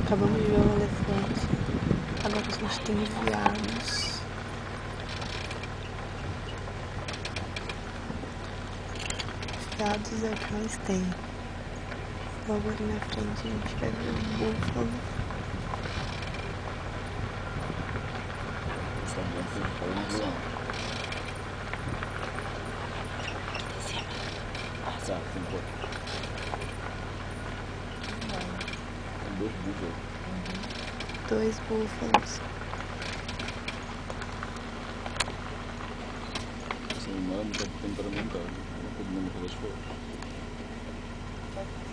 Acabamos de ver o elefante. Agora a gente tem veados. Veados é o que mais tem. Logo ali na frente a gente vai ver o búfalo. Dois búfalos. Essa irmã está temperamentada, ela pode não morrer das flores.